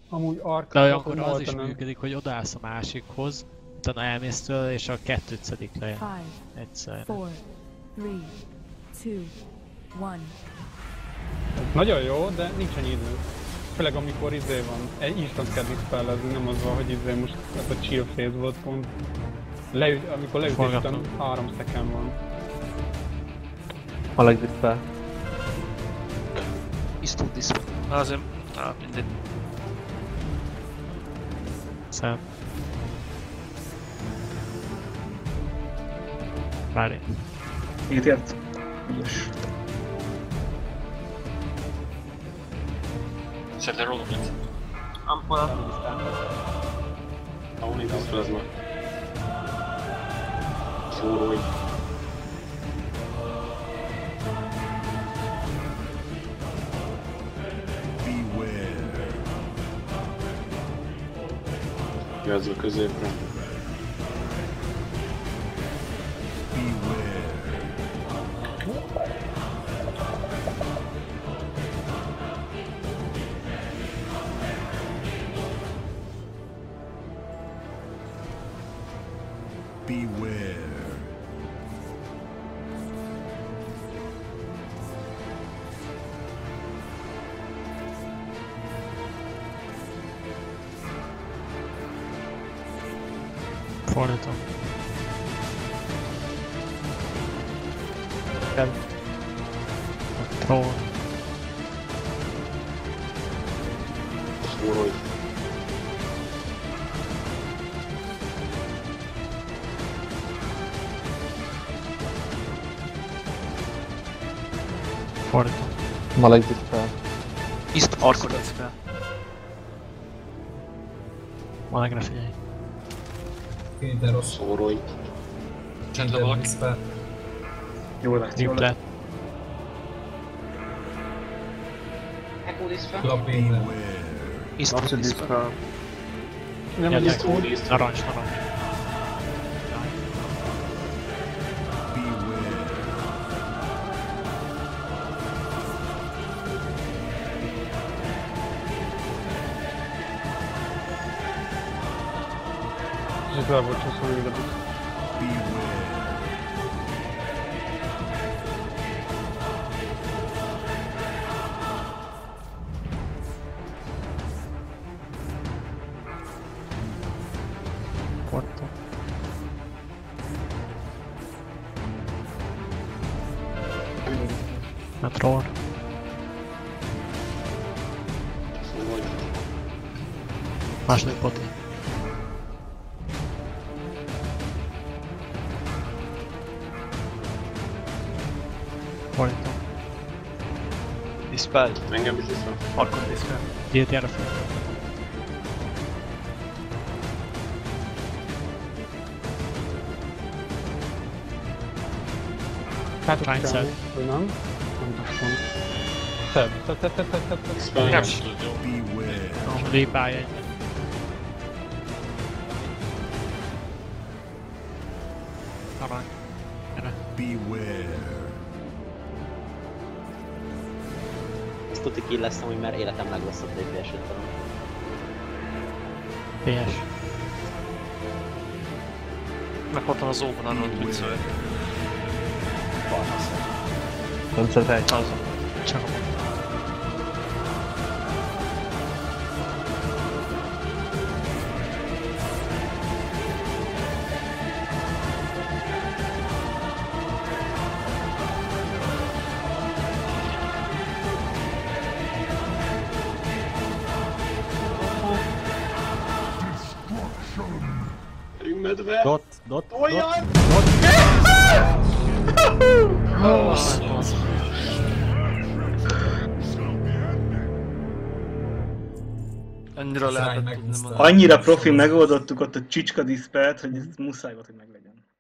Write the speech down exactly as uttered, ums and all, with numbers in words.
Amúgy arc. De olyankor az is működik, hogy odaállsz a másikhoz, utána elmész tőle, és a kettőt szedik le egyszer. Nagyon jó, de nincs ennyi idő. Főleg amikor izé van, egy instant kell dispellezni, nem az van, hogy izé most ez a chill phase volt pont. Leüt, amikor leütöttem, három szeken van. A legdispel. Instant dispel. Azért, á, mindegy. Szem. Várj. Mit ért? Ügyes. Set the roll bit. Ampola. Only this plasma. Szórólj. Jössz a középre. Beware. Fordítom. Kell. Troll. Szórólj. Fordítom. Ma legdispel. Instant arkor dispel. Malegre figyelj. De rossz. Szórólj. Csendben van. Jól lett, jól lett. Riplet. Echo dispel. Klap minden. Instant dispel. Nem Gyertek. diszkó. Narancs, narancs. És fel volt csúszva még a diszkó. Fordítom. A troll. Szórólj. Második poti. Fordítom. Dispel. Engem is diszpel. Arkor dispel. Gyert, gyere fel. Hát Trány kell, szed. hogy nem? Nem tudom. Szed, szed, szed, szed, szed, szed, szed. Diszpel. Nem. Beware. Lépálj egy. Arany. Gyere. Beware. Ezt tuti killeztem, hogy már életem legrosszabb dé pé es-et talán. pé es. Meghaltam az óban arról, hogy szöveg. Koncentrálj. Csak a Medve. Dot, dot, Olyan! Annyira lehetett tudni mondani. Annyira profi megoldottuk ott a csicska diszpelt, hogy ez muszáj volt, hogy meglegyen.